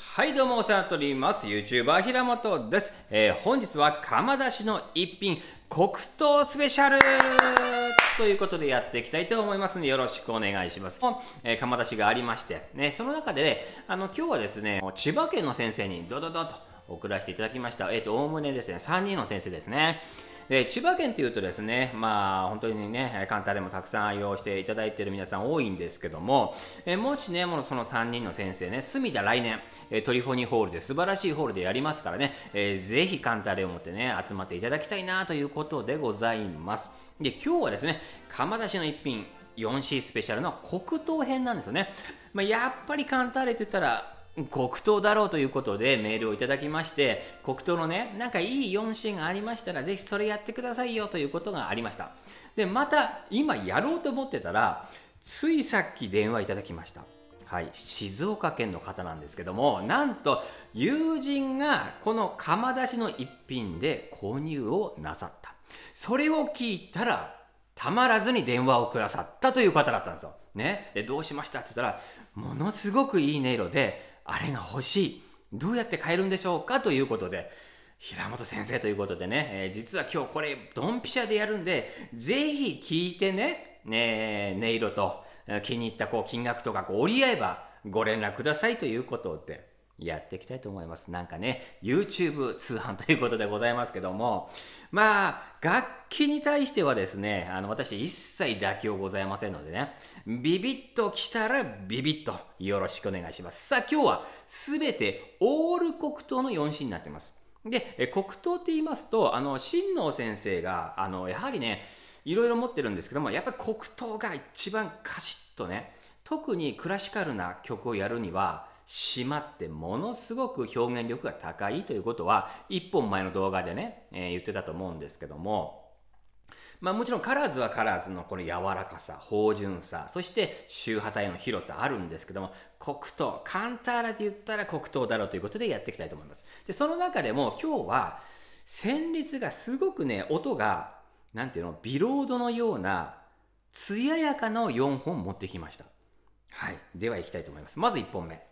はい、どうもお世話になっております。YouTuber 平本です。本日は窯出しの一品、黒糖スペシャルということでやっていきたいと思いますので、よろしくお願いします。窯出しがありまして、ね、その中で、ね、今日はですね、千葉県の先生にドドドと送らせていただきました。おおむねですね、3人の先生ですね。で千葉県というとですね、本当にね、カンタでもたくさん愛用していただいている皆さん多いんですけども、もしね、その3人の先生ね、隅田来年、トリフォニーホールで素晴らしいホールでやりますからね、ぜひカンタレを持ってね、集まっていただきたいなということでございます。で、今日はですね、窯出しの一品、4C スペシャルの黒糖編なんですよね。やっぱりカンタレって言ったら、黒糖だろうということでメールをいただきまして、黒糖のね、なんかいい 4C がありましたら、ぜひそれやってくださいよということがありました。で、また今やろうと思ってたら、ついさっき電話いただきました。はい、静岡県の方なんですけども、なんと友人がこの窯出しの一品で購入をなさった。それを聞いたら、たまらずに電話をくださったという方だったんですよ。ね、でどうしましたって言ったら、ものすごくいい音色で、あれが欲しい。どうやって買えるんでしょうかということで、平本先生ということでね、実は今日これドンピシャでやるんで、ぜひ聞いてね、音色と気に入った金額とか折り合えばご連絡くださいということでやっていきたいと思います。なんかね、YouTube 通販ということでございますけども、楽器に対してはですね、私一切妥協ございませんのでね、ビビッときたらビビッとよろしくお願いします。さあ、今日はすべてオール黒糖の 4C になってます。で、黒糖って言いますと、親王先生が、やはりね、いろいろ持ってるんですけども、やっぱり黒糖が一番カシッとね、特にクラシカルな曲をやるには、締まってものすごく表現力が高いということは1本前の動画でね、言ってたと思うんですけども、もちろんカラーズはカラーズのこの柔らかさ、芳醇さ、そして周波体の広さあるんですけども、黒糖、カンターラで言ったら黒糖だろうということでやっていきたいと思います。で、その中でも今日は旋律がすごくね、音がなんていうの、ビロードのような艶やかな4本持ってきました。はい、ではいきたいと思います。まず1本目。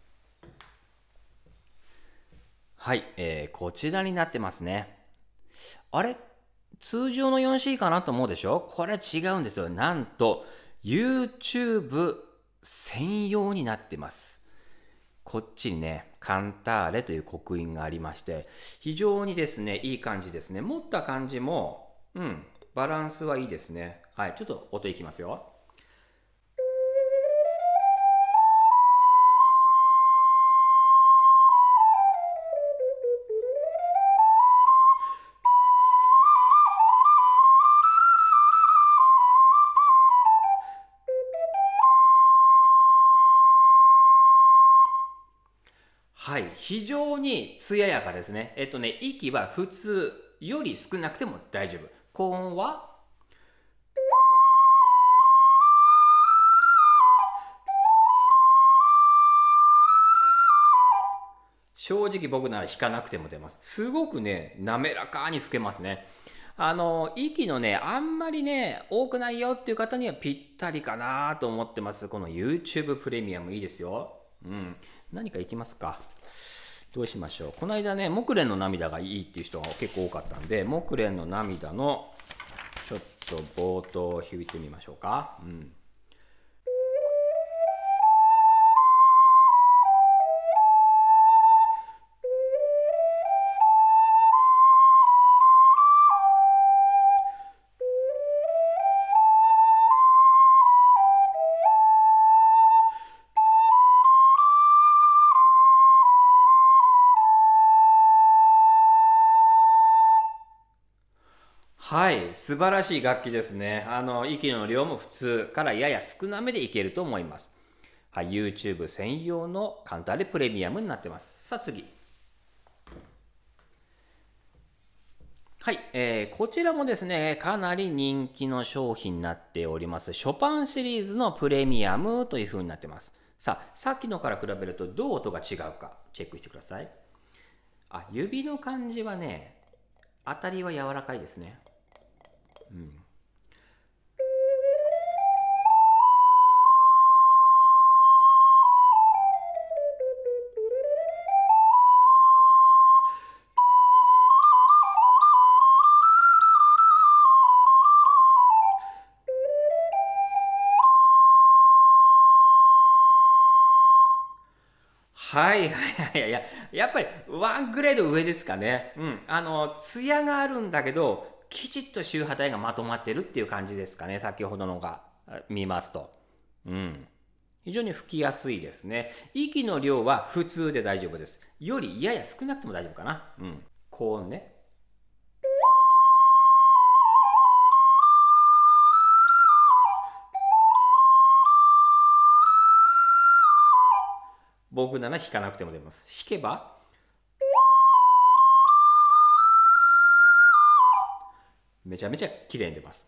はい、こちらになってますね。あれ通常の 4C かなと思うでしょ？これは違うんですよ。なんと YouTube 専用になってます。こっちにね、カンターレという刻印がありまして、非常にですね、いい感じですね。持った感じも、バランスはいいですね。はい、ちょっと音いきますよ。はい、非常に艶やかですね。息は普通より少なくても大丈夫。高音は正直僕なら弾かなくても出ます。すごくね、滑らかに吹けますね。息のね、あんまりね、多くないよっていう方にはぴったりかなと思ってます。この YouTube プレミアムいいですよ。何かいきますか。どうしましょう。この間ね、木蓮の涙がいいっていう人が結構多かったんで、木蓮の涙のちょっと冒頭を弾いてみましょうか。はい、素晴らしい楽器ですね。息の量も普通からやや少なめでいけると思います。はい、YouTube 専用のカンターレプレミアムになってます。さあ次。はい、こちらもですね、かなり人気の商品になっております。ショパンシリーズのプレミアムという風になってます。さあ、さっきのから比べるとどう音が違うかチェックしてください。指の感じはね、当たりは柔らかいですね。 はいはいはい、やっぱりワングレード上ですかね。艶があるんだけど、きちっと周波体がまとまってるっていう感じですかね。先ほどのが見ますと。非常に吹きやすいですね。息の量は普通で大丈夫です。よりやや少なくても大丈夫かな。高音ね。僕なら弾かなくても出ます。弾けばめちゃめちゃ綺麗に出ます。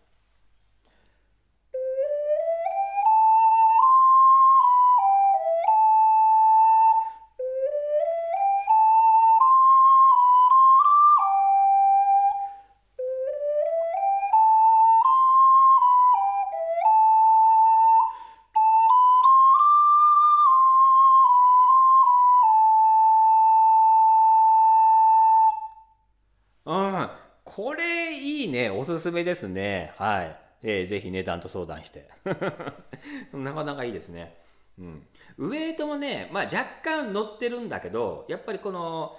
これいいね。おすすめですね。はい。ぜひ値段と相談して。なかなかいいですね。ウエイトもね、若干乗ってるんだけど、やっぱりこの、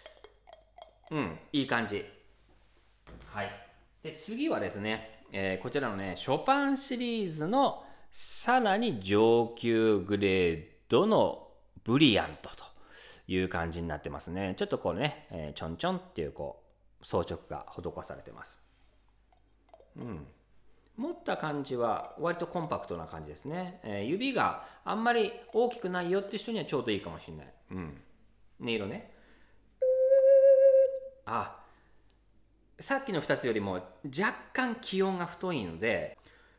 いい感じ。はい。で、次はですね、こちらのね、ショパンシリーズのさらに上級グレードのブリアントという感じになってますね。ちょっとこうね、ちょんちょんっていうこう装飾が施されてます。持った感じは割とコンパクトな感じですね。指があんまり大きくないよって人にはちょうどいいかもしれない。音色ね。さっきの2つよりも若干気音が太いので、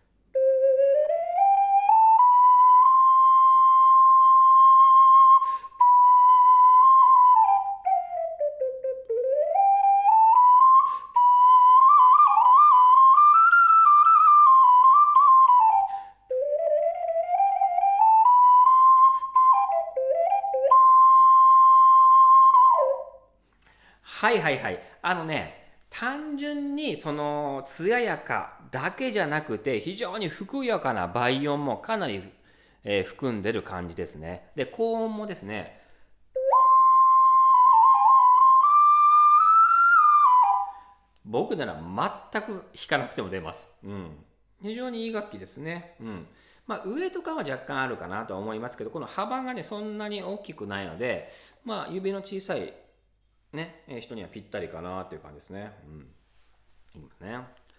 はいはいはい。単純にその艶やかだけじゃなくて、非常にふくよかな倍音もかなり、含んでる感じですね。で、高音もですね、僕なら全く弾かなくても出ます。非常にいい楽器ですね。上とかは若干あるかなとは思いますけど、この幅がね、そんなに大きくないので、指の小さいね、人にはぴったりかなっていう感じですね。いいですね。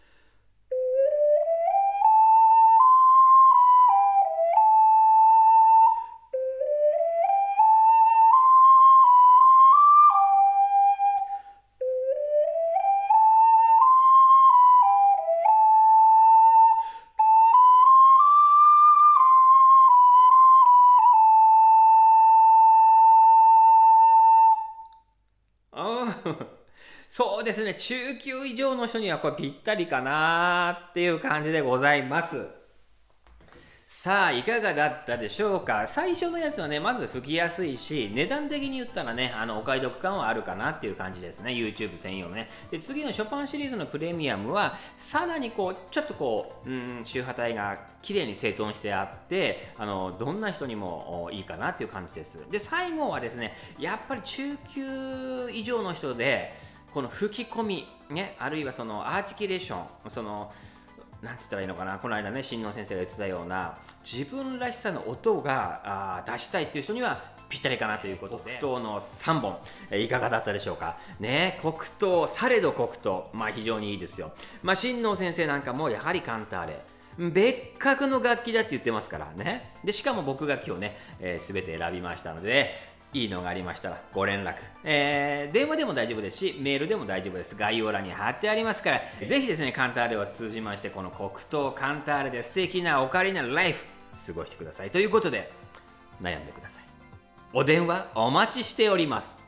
そうですね、中級以上の人にはこれぴったりかなっていう感じでございます。さあ、いかがだったでしょうか。最初のやつはね、まず吹きやすいし、値段的に言ったらね、お買い得感はあるかなっていう感じですね。YouTube 専用のね。で、次のショパンシリーズのプレミアムは、さらにこう、ちょっとこう、周波体が綺麗に整頓してあって、どんな人にもいいかなっていう感じです。で、最後はですね、やっぱり中級以上の人で、この吹き込み、ね、あるいはそのアーティキュレーション、なんて言ったらいいのかな、この間ね、新野先生が言ってたような、自分らしさの音が出したいっていう人にはぴったりかなということで、黒糖の3本、いかがだったでしょうか。ね、黒糖、されど黒糖、非常にいいですよ。新野先生なんかもやはりカンターレ。別格の楽器だって言ってますからね。で、しかも僕が今日ね、全て選びましたので、いいのがありましたらご連絡、電話でも大丈夫ですし、メールでも大丈夫です。概要欄に貼ってありますから、ぜひですね、カンターレを通じまして、この黒糖カンターレで素敵なオカリナライフ過ごしてください。ということで、悩んでください。お電話お待ちしております。